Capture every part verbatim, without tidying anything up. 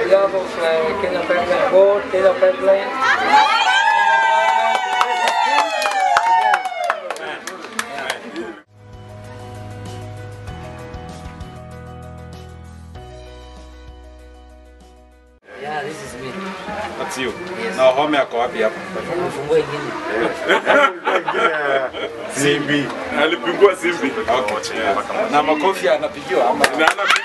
behalf of uh, Kenya Pipeline Board, Kenya Pipeline. Yeah, this is me. That's you. Yes. Now home yako wapi hapa? Fungue ingine. Simbi. Alipigwa Simbi. Okay. Yeah. Na makofi anapigiwa ama na anapigiwa.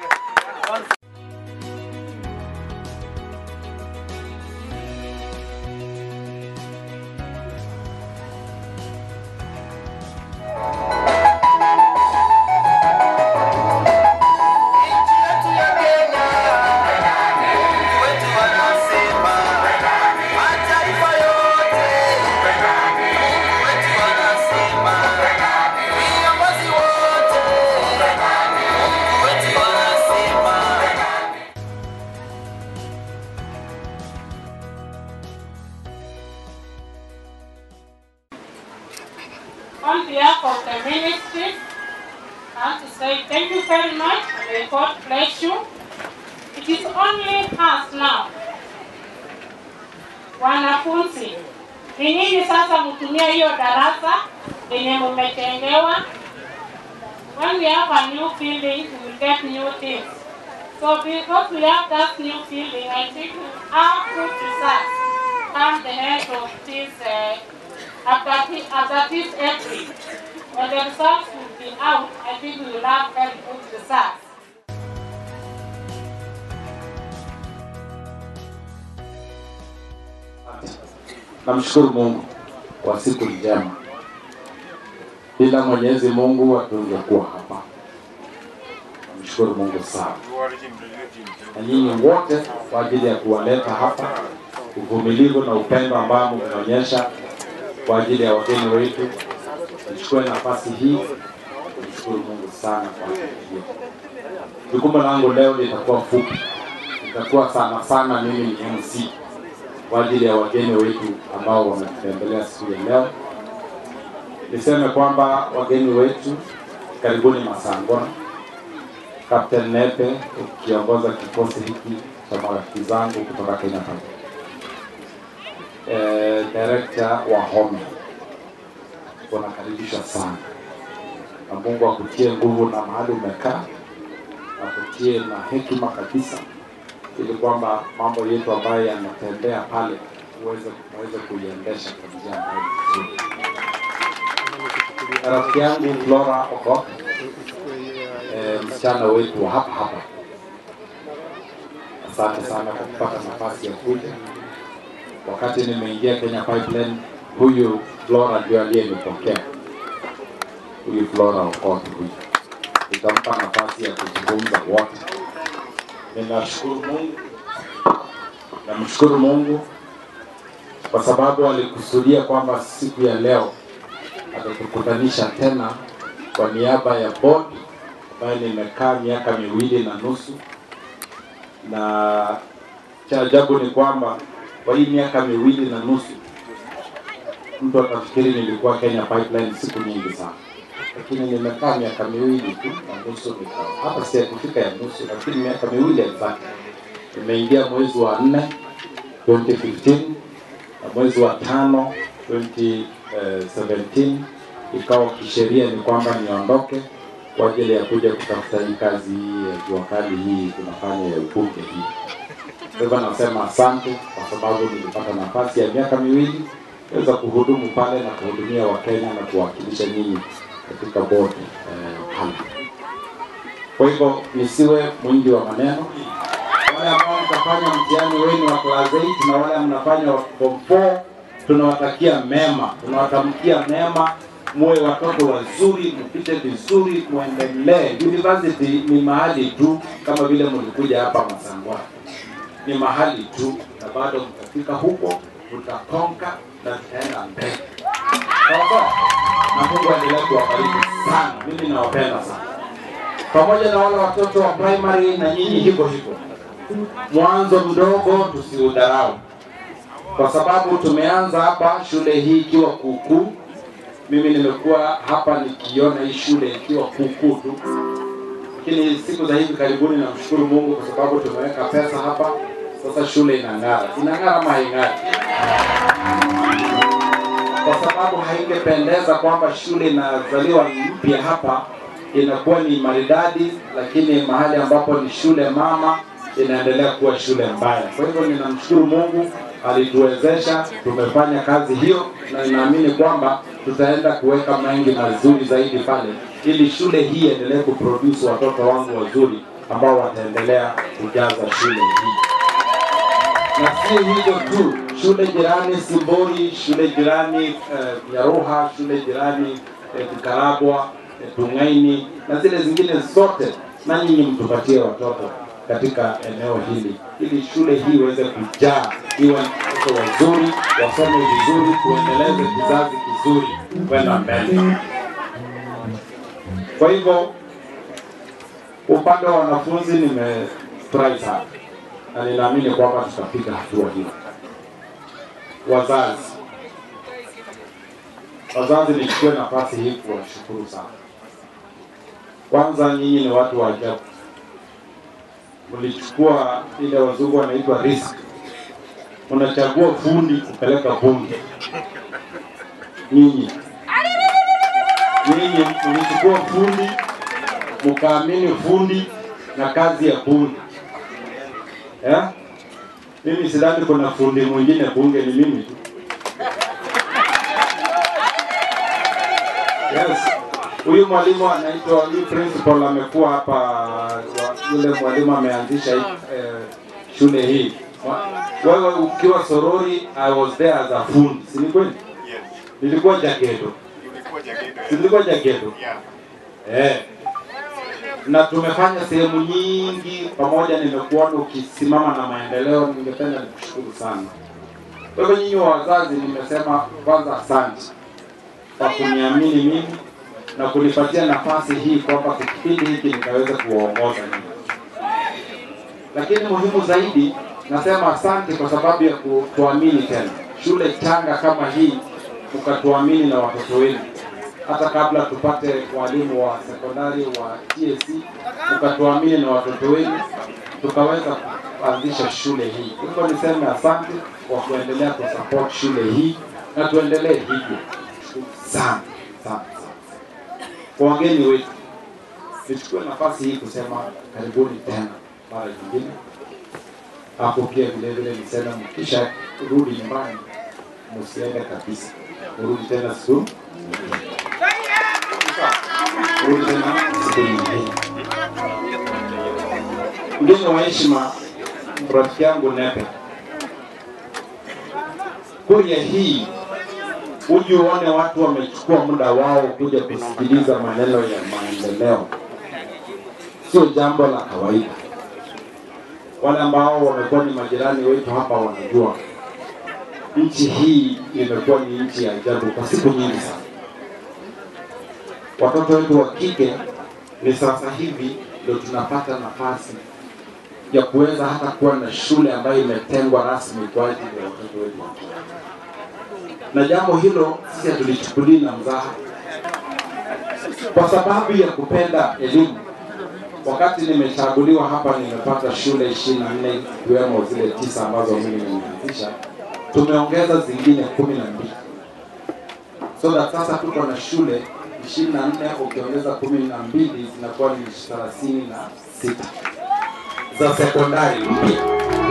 On behalf of the ministry, I want to say thank you very much and may God bless you. It is only us now. Wanafunzi, ni nini sasa mtumia hiyo darasa lenye mmetengewa? When we have a new feeling, we will get new things. So because we have that new feeling, I think we have good results come the end of this uh, After this, after this April, when the results will be out, I think we will have very good results. Namshukuru Mungu kwa siku njema. Bila Mwenyezi Mungu hatungekuwa hapa. Namshukuru Mungu sana. Na nyinyi wote kwa ajili ya kuwaleta hapa, uvumilivu na upendo ambao mmeonyesha kwa ajili ya wageni wetu. Nichukue nafasi hii kumshukuru Mungu sana kwa hiyo. Jukumu langu leo litakuwa fupi. Litakuwa sana sana mimi ni M C kwa ajili ya wageni wetu ambao wametembelea siku ya leo. Niseme kwamba wageni wetu karibuni Masangora. Captain Nepe ukiongoza kikosi hiki cha marafiki zangu kutoka Kenya. Eh, director wa home wanakaribisha sana, na Mungu akutie nguvu na mahali umekaa, akutie na hekima kabisa, ili kwamba mambo yetu ambayo yanatembea pale uweze uweze kuiendesha kwa njia ambayo nzuri. Rafiki yangu Flora Oko, eh, msichana wetu hapa hapa, asante sana kwa kupata nafasi ya kuja. Wakati nimeingia Kenya Pipeline, huyu Flora ndio aliyenipokea. Huyu Flora Okoth huyu. Nitampa nafasi ya kuzungumza wote. Ninashukuru Mungu. Namshukuru Mungu kwa sababu alikusudia kwamba siku ya leo atakutanisha tena kwa niaba ya board ambayo nimekaa miaka miwili na nusu. Na cha ajabu ni kwamba kwa hii miaka miwili na nusu mtu atafikiri nilikuwa Kenya Pipeline siku nyingi sana, lakini nimekaa miaka miwili tu na nusu nikao hapa. Si kufika ya nusu, lakini miaka miwili exactly. Nimeingia mwezi wa nne twenty fifteen na mwezi wa tano twenty seventeen ikawa kisheria ni kwamba niondoke kwa ajili ya kuja kutafuta hii kazi ya jua kali hii tunafanya ya ubunge hii. Kwa hivyo nasema asante kwa sababu nilipata nafasi ya miaka miwili kuweza kuhudumu pale na kuhudumia Wakenya na kuwakilisha nyinyi katika board eh, pale. Kwa hivyo nisiwe mwingi wa maneno. Wale ambao mtafanya mtihani wenu wa class eight na wale mnafanya wa form four, tunawatakia mema, tunawatamkia mema, muwe watoto wazuri, mpite vizuri, muendelee. University ni mahali tu kama vile mlikuja hapa Masangora. Ni mahali tu na bado mtafika huko, tutakonka na tutaenda mbele. Sawa? Na Mungu aendelee kuwabariki sana. Mimi nawapenda sana. Pamoja na wale watoto wa primary na nyinyi hivyo hivyo. Mwanzo mdogo tusiudharau. Kwa sababu tumeanza hapa shule hii ikiwa kuku. Mimi nimekuwa hapa nikiona hii shule ikiwa kuku tu. Lakini siku za hivi karibuni namshukuru Mungu kwa sababu tumeweka pesa hapa. Sasa shule inang'ara. Inang'ara ama haing'ari? Kwa sababu haingependeza kwamba shule inazaliwa mpya hapa inakuwa ni maridadi, lakini mahali ambapo ni shule mama inaendelea kuwa shule mbaya. Kwa hivyo ninamshukuru Mungu alituwezesha, tumefanya kazi hiyo, na ninaamini kwamba tutaenda kuweka mengi mazuri zaidi pale ili shule hii endelee kuproduce watoto wangu wazuri ambao wataendelea kujaza shule hii. Na sio hizo tu, shule jirani Simbori, shule jirani eh, Nyaruha, shule jirani eh, Karabwa, eh, Tungaini na zile zingine zote, na nyinyi mtupatie watoto katika eneo hili ili shule hii iweze kujaa, iwe watoto wazuri, wasome vizuri, tuendeleze kizazi kizuri kwenda mbele. Kwa hivyo upande wa wanafunzi nimefurahi sana na ninaamini kwamba tutapiga hatua hiyo. Wazazi, wazazi nichukue nafasi hii kuwashukuru sana. Kwanza nyinyi ni watu wa ajabu. Mlichukua ile wazungu wanaitwa risk. Unachagua fundi kupeleka bunge. Nyinyi. Nyinyi mlichukua fundi, mkaamini fundi na kazi ya bunge. Eh? Mimi sidhani kuna fundi mwingine bunge ni mimi tu. Yes. Huyu mwalimu anaitwa, huyu principal amekuwa hapa, yule mwalimu ameanzisha eh, shule hii. Wewe ukiwa Sorori, I was there as a fundi. Si ni kweli? Yes. Nilikuwa Jagedo. Nilikuwa Jagedo. Nilikuwa Jagedo. Yeah. Eh. Na tumefanya sehemu nyingi pamoja, nimekuona ukisimama na maendeleo, ningependa nikushukuru sana. Kwa hivyo nyinyi wazazi, nimesema kwanza asante kwa kuniamini mimi na kunipatia nafasi hii kwamba kipindi hiki nikaweza kuwaongoza nyinyi. Lakini muhimu zaidi, nasema asante kwa sababu ya kutuamini tena. Shule changa kama hii mkatuamini na watoto wenu. Hata kabla tupate walimu wa sekondari wa T S C, mkatuamini na watoto wenu, tukaweza kuanzisha shule hii. Hivyo niseme asante kwa kuendelea kusupport shule hii na tuendelee hivyo. Sana, sana. Kwa wageni wetu, nichukue nafasi hii kusema karibuni tena mara nyingine. Hapo pia vile vile nisema mkisha rudi nyumbani, msiende kabisa. Rudi tena siku. Rudi tena siku nyingine. Mgeni wa heshima, rafiki yangu Nepe. Kuria hii uje uone watu wamechukua muda wao kuja kusikiliza maneno ya maendeleo. Sio jambo la kawaida. Wale ambao wamekuwa ni majirani wetu hapa wanajua nchi hii imekuwa ni nchi ya ajabu kwa siku nyingi sana. Watoto wetu wa kike ni sasa hivi ndio tunapata nafasi ya kuweza hata kuwa na shule ambayo imetengwa rasmi kwa ajili ya watoto wetu wa kike. Na jambo hilo sisi tulichukulia na mzaha kwa sababu ya kupenda elimu. Wakati nimechaguliwa hapa nimepata shule ishirini na nne ikiwemo zile tisa ambazo mimi nimeanzisha. Tumeongeza zingine kumi na mbili. So that sasa tuko na shule ishirini na nne ukiongeza kumi na mbili zinakuwa ni thelathini na sita za sekondari mpya.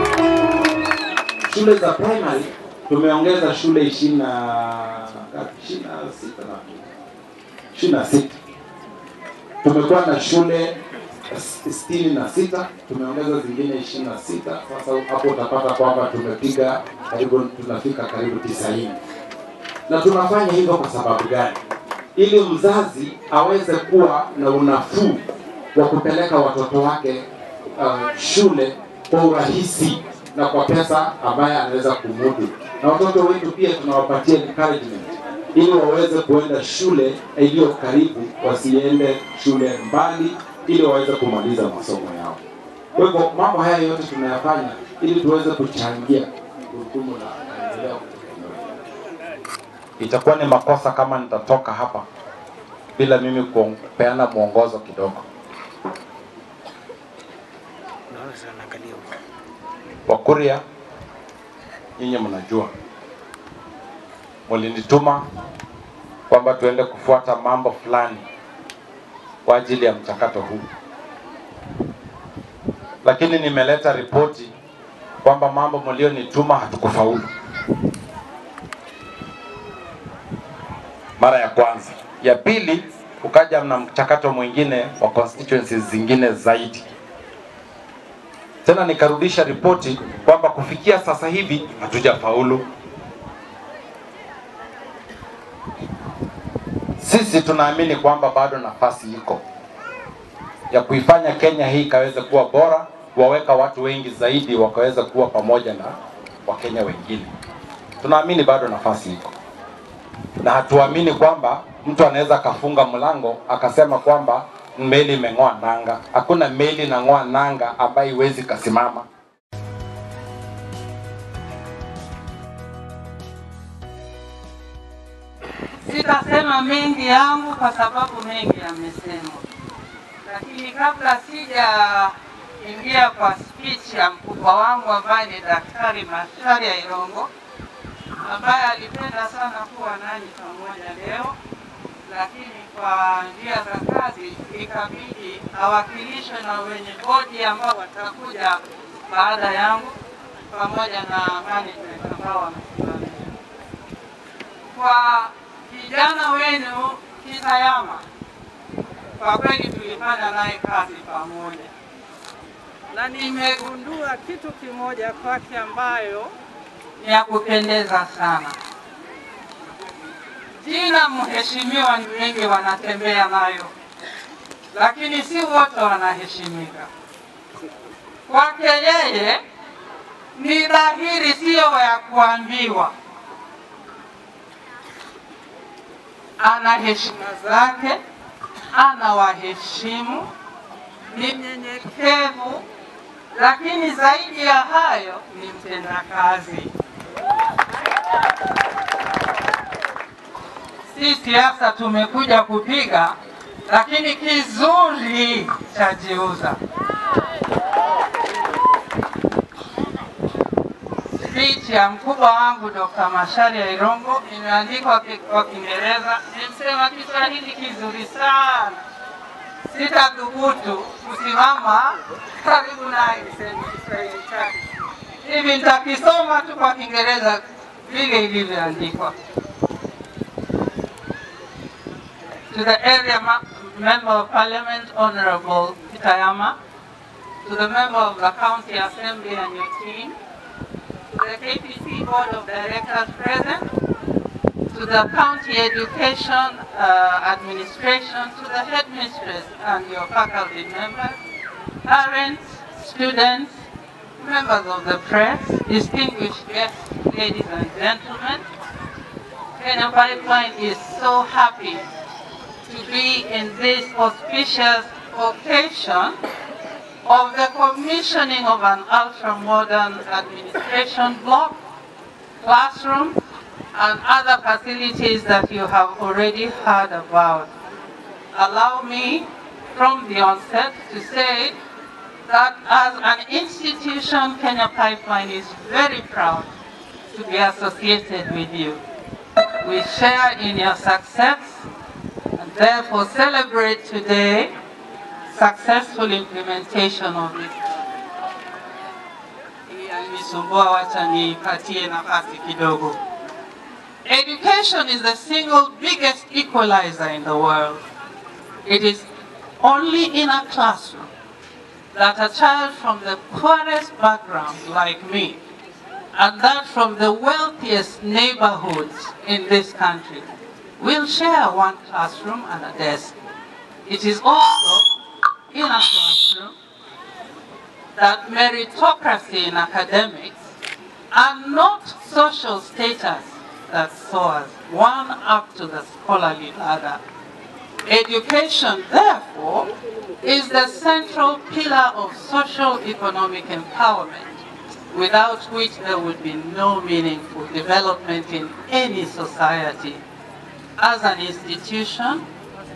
Shule za primary tumeongeza shule ishirini na sita na ishirini na sita. Tumekuwa na shule sitini na sita, tumeongeza zingine ishirini na sita. Sasa hapo utapata kwamba tumepiga karibu, tunafika karibu tisaini. Na tunafanya hivyo kwa sababu gani? Ili mzazi aweze kuwa na unafuu wa kupeleka watoto wake uh, shule kwa urahisi na kwa pesa ambaye anaweza kumudu. Na watoto wetu pia tunawapatia encouragement ili waweze kuenda shule iliyo karibu, wasiende shule mbali, ili waweze kumaliza masomo yao. Kwa hivyo mambo haya yote tunayafanya ili tuweze kuchangia gurudumu la maendeleo. Itakuwa ni makosa kama nitatoka hapa bila mimi kupeana mwongozo kidogo. Wakuria, nyinyi mnajua mlinituma kwamba tuende kufuata mambo fulani kwa ajili ya mchakato huu, lakini nimeleta ripoti kwamba mambo mlionituma hatukufaulu. Mara ya kwanza. Ya pili, ukaja mna mchakato mwingine wa constituencies zingine zaidi. Tena nikarudisha ripoti kwamba kufikia sasa hivi hatujafaulu. Sisi tunaamini kwamba bado nafasi iko ya kuifanya Kenya hii ikaweze kuwa bora, kuwaweka watu wengi zaidi wakaweza kuwa pamoja na Wakenya wengine. Tunaamini bado nafasi iko. Na hatuamini kwamba mtu anaweza kafunga mlango akasema kwamba meli imeng'oa nanga. Hakuna meli inang'oa nanga ambayo iwezi kasimama. Sitasema mengi yangu kwa sababu mengi yamesema. Lakini kabla sija ingia kwa speech ya mkubwa wangu ambaye ni Daktari Masharia Irongo, ambaye alipenda sana kuwa nani pamoja leo, lakini kwa njia za kazi ikabidi awakilishwe na wenye bodi ambao watakuja baada yangu pamoja na management ambao wamesimamia. Kwa kijana wenu Kitayama, kwa kweli tulifanya naye kazi pamoja, na nimegundua kitu kimoja kwake ambayo ni ya kupendeza sana. Jina mheshimiwa ni wengi wanatembea nayo, lakini si wote wanaheshimika. Kwake yeye ni dhahiri, sio ya kuambiwa. Ana heshima zake, ana waheshimu, ni mnyenyekevu, lakini zaidi ya hayo ni mtendakazi. Si siasa tumekuja kupiga, lakini kizuri chajiuza. Speech ya mkubwa wangu Dokta Masharia Irongo imeandikwa kwa Kiingereza. Nimesema Kiswahili kizuri sana. Sitathubutu kusimama karibu naye niseme Kiswahili chake. Hivi nitakisoma tu kwa Kiingereza vile ilivyoandikwa. To the area member of Parliament, Honorable Kitayama, to the member of the County Assembly and your team, to the K P C Board of Directors present, to the County Education uh, Administration, to the Headmistress and your faculty members, parents, students, members of the press, distinguished guests, ladies and gentlemen. Kenya Pipeline is so happy to be in this auspicious occasion of the commissioning of an ultra-modern administration block, classroom, and other facilities that you have already heard about. Allow me, from the onset, to say that as an institution, Kenya Pipeline is very proud to be associated with you. We share in your success, and therefore celebrate today successful implementation of this. Education is the single biggest equalizer in the world. It is only in a classroom that a child from the poorest background like me, and that from the wealthiest neighborhoods in this country, will share one classroom and a desk. It is also in a classroom that meritocracy in academics and not social status that soars one up to the scholarly ladder. Education, therefore, is the central pillar of social economic empowerment, without which there would be no meaningful development in any society. As an institution,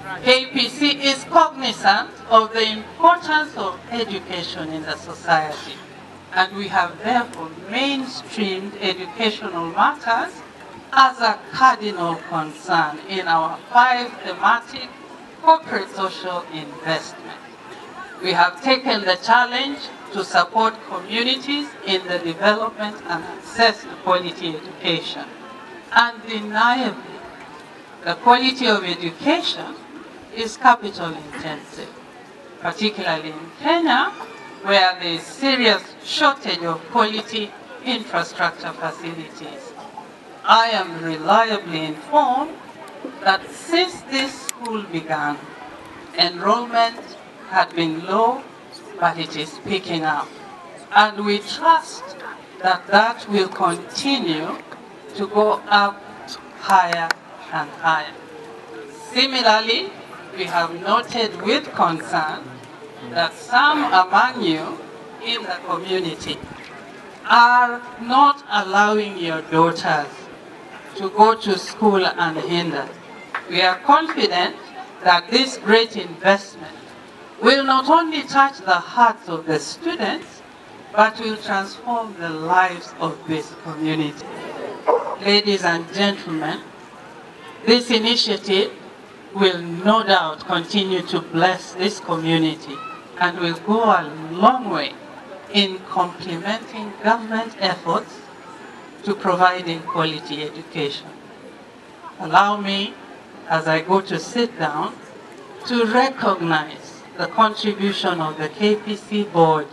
K P C is cognizant of the importance of education in the society, and we have therefore mainstreamed educational matters as a cardinal concern in our five thematic corporate social investment. We have taken the challenge to support communities in the development and access to quality education. Undeniably, the quality of education is capital intensive, particularly in Kenya, where there is serious shortage of quality infrastructure facilities. I am reliably informed that since this school began, enrollment had been low, but it is picking up. And we trust that that will continue to go up higher and higher. Similarly, we have noted with concern that some among you in the community are not allowing your daughters to go to school unhindered. We are confident that this great investment will not only touch the hearts of the students, but will transform the lives of this community. Ladies and gentlemen, this initiative will no doubt continue to bless this community and will go a long way in complementing government efforts to providing quality education. Allow me, as I go to sit down, to recognize the contribution of the K P C Board.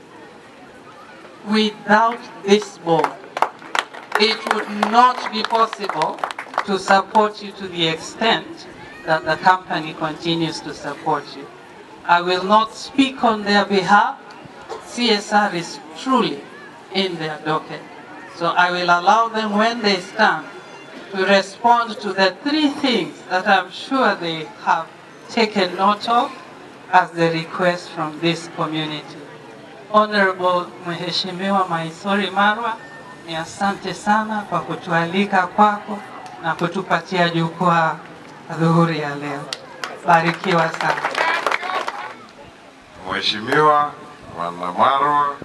Without this board, it would not be possible to support you to the extent that the company continues to support you. I will not speak on their behalf. C S R is truly in their docket. So I will allow them, when they stand, to respond to the three things that I'm sure they have taken note of as the request from this community. Honorable Mheshimiwa Maisori Marwa, ni asante sana kwa kutualika kwako na kutupatia jukwaa dhuhuri ya leo. Barikiwa sana. Mheshimiwa Wana Marwa,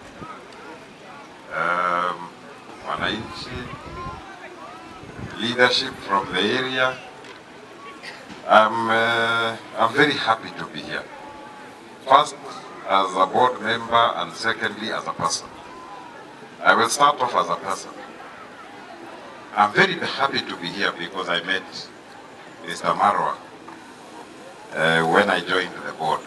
um, wananchi, leadership from the area, I'm, uh, I'm very happy to be here. First, as a board member, and secondly, as a person. I will start off as a person. I'm very happy to be here because I met Mister Marwa uh, when I joined the board.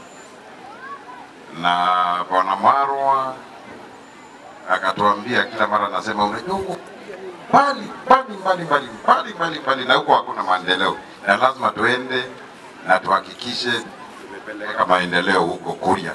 Na Bwana Marwa akatuambia kila mara, nasema unajua mbali mbali mbali mbali mbali mbali mbali na huko hakuna maendeleo, na lazima tuende na tuhakikishe tumepeleka maendeleo huko Kuria.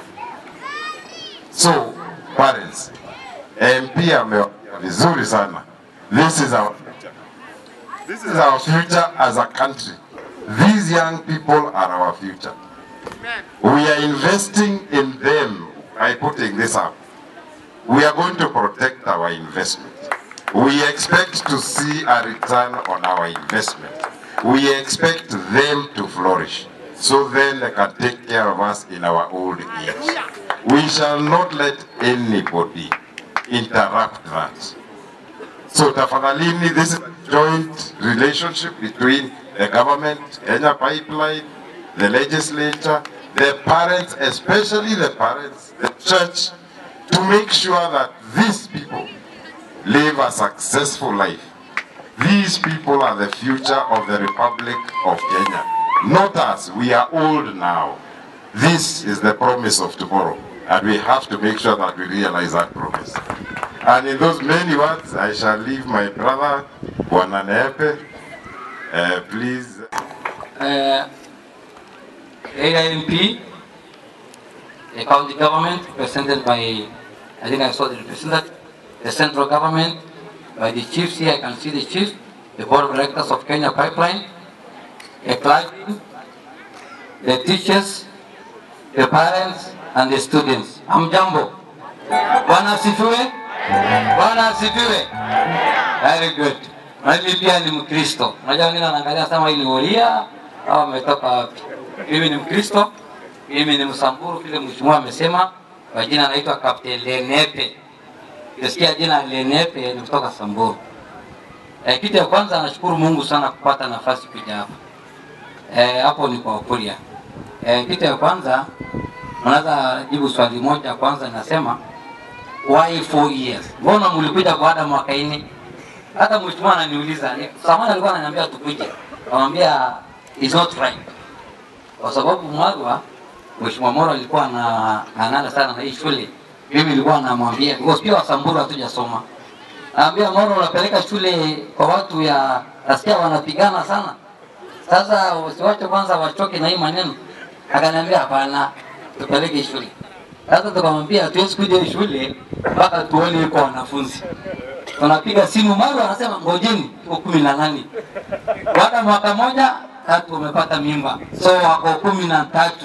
So parents, M P ameongea vizuri sana. This is our future. This is our future as a country. These young people are our future. We are investing in them by putting this up. We are going to protect our investment. We expect to see a return on our investment. We expect them to flourish, so then they can take care of us in our old age. We shall not let anybody interrupt that. So tafadhalini, this is a joint relationship between the government, Kenya Pipeline, the legislature, the parents, especially the parents, the church, to make sure that these people live a successful life. These people are the future of the Republic of Kenya. Not us, we are old now. This is the promise of tomorrow, and we have to make sure that we realize that promise. And in those many words, I shall leave my brother, Bwana Nepe. Uh, please. Uh, A I M P, the county government, represented by, I think I saw the representative, the central government, by the chiefs here, I can see the chiefs, the board of directors of Kenya Pipeline, the clergy, the teachers, the parents, and the students. Hamjambo. Bwana asifiwe. Bwana asifiwe. Very good. Mimi pia ni Mkristo. Unajua mimi naangalia sama ile Moria Hawa wametoka wapi? Mimi ni Mkristo, mimi ni Msamburu, vile mheshimiwa amesema, kwa jina naitwa Captain Lenepe. Ukisikia jina Lenepe ni kutoka Samburu. Eh, kitu ya kwanza nashukuru Mungu sana kupata nafasi kuja hapa. Eh, hapo ni kwa Kuria. Eh, kitu ya kwanza naweza jibu swali moja kwanza, nasema why four years? Mbona mlikuja baada mwaka nne? Hata mheshimiwa ananiuliza, samani alikuwa ananiambia tukuje. Anamwambia is not right. Kwa sababu Mwarwa, mheshimiwa Moro alikuwa na anana sana na hii shule. Mimi nilikuwa namwambia, kwa sababu wa Samburu hatujasoma. Naambia Moro, unapeleka shule kwa watu ya nasikia wanapigana sana. Sasa usiwache kwanza wachoke na hii maneno. Akaniambia hapana, tupeleke shule. Sasa tukamwambia tuwezi kuja shule mpaka tuone kwa wanafunzi. Tunapiga simu, Maro anasema ngojeni tuko kumi na nane. Baada mwaka moja tatu umepata mimba. So wako kumi na tatu.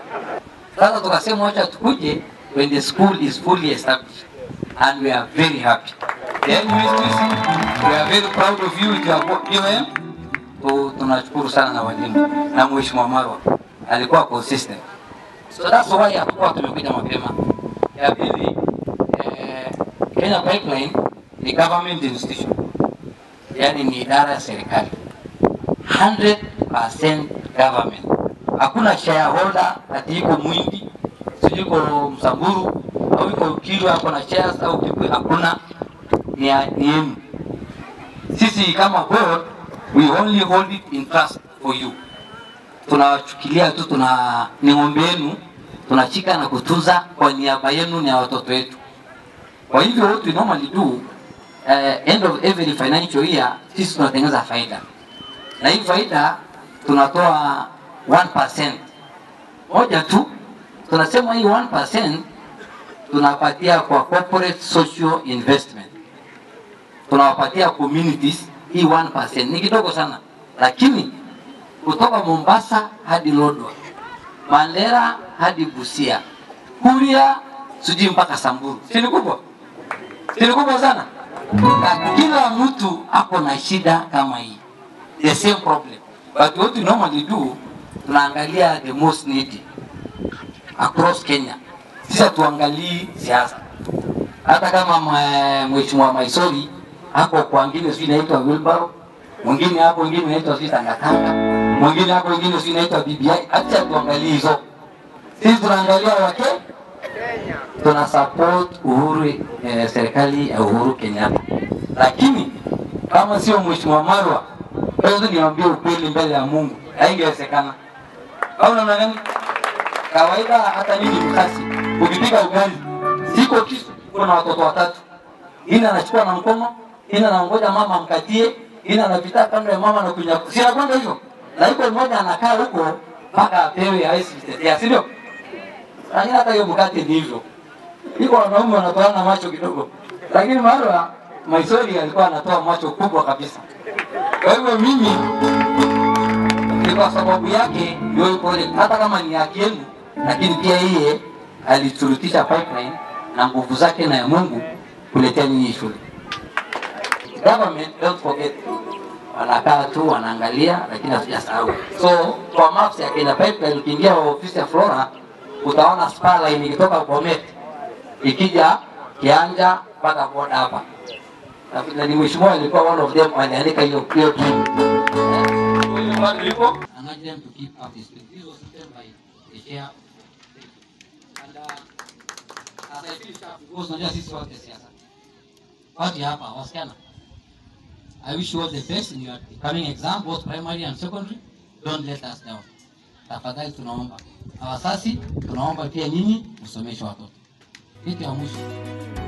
Sasa tukasema acha tukuje when the school is fully established, and we are very happy. Then we are very proud of you with your P O M. So tunashukuru sana na walimu na mheshimiwa Marwa alikuwa consistent. So that's why hatukuwa tumekuja mapema. Ya pili, eh, Kenya Pipeline ni government institution, yani ni idara ya serikali, one hundred percent government. Hakuna shareholder ati iko Mwindi, sijui iko Msamburu au iko Kilwa hapo na shares au kipi, hakuna. Ni yenu. Sisi kama board, we only hold it in trust for you. Tunawachukilia tu, tuna ni ng'ombe yenu, tunachika na kutunza kwa niaba yenu na watoto wetu. Kwa hivyo what we normally do, uh, end of every financial year, sisi tunatengeneza faida. Na hii faida tunatoa one percent. Moja tu, tunasema hii one percent tunapatia kwa corporate social investment. Tunawapatia communities hii one percent. Ni kidogo sana. Lakini kutoka Mombasa hadi Lodwar, Mandera hadi Busia, Kuria siji mpaka Samburu. Si ni kubwa? Si ni kubwa sana? Na kila mtu hapo na shida kama hii. The same problem. But what we normally do, tunaangalia the most needy across Kenya. Sisi tuangalii siasa. Hata kama mheshimiwa Maisori hapo kwa ngine sio inaitwa Wilbaro, mwingine hapo mwingine inaitwa sisi Tangatanga, mwingine hapo mwingine sio inaitwa B B I. Acha tuangalie hizo. Sisi tunaangalia wake Kenya. Tuna support Uhuru, eh, serikali ya Uhuru Kenyatta. Lakini kama sio mheshimiwa Marwa, leo niwaambie ukweli mbele ya Mungu, haingewezekana. Au unaona gani? Kawaida hata mimi mkasi, ukipiga ugali, siko kisu, kuna watoto watatu. Ina anachukua na mkono, ina anaongoja mama amkatie, ina anapita kando ya mama na kunya. Si anakwenda hivyo. Na yuko mmoja anakaa huko mpaka apewe haisi vitetea, si ndio? Lakini hata hiyo mkate ni hivyo. Iko wanaume wanatoana macho kidogo. Lakini Marwa Maisori alikuwa anatoa macho kubwa kabisa. Kwa hivyo mimi ni kwa sababu yake ndio yuko, hata kama ni haki yenu, lakini pia yeye aliturutisha pipeline na nguvu zake na ya Mungu kuletea nyinyi shule. Government, don't forget, wanakaa tu wanaangalia, lakini hatujasahau. So kwa maps ya Kenya Pipeline, ukiingia ofisi ya Flora utaona spar line ikitoka Bomet ikija Kianja mpaka boda hapa. Na ni mheshimiwa alikuwa one of them aliandika hiyo hiyo tu. Huyo bado yuko, and I them to keep up this system by the chair. And uh, as I finish up, because najua sisi wote siasa. Watu hapa wasichana, I wish you all the best in your coming exam, both primary and secondary. Don't let us down. Tafadhali tunaomba. Awasasi tunaomba pia nyinyi msomeshe watoto. Kitu ya mwisho.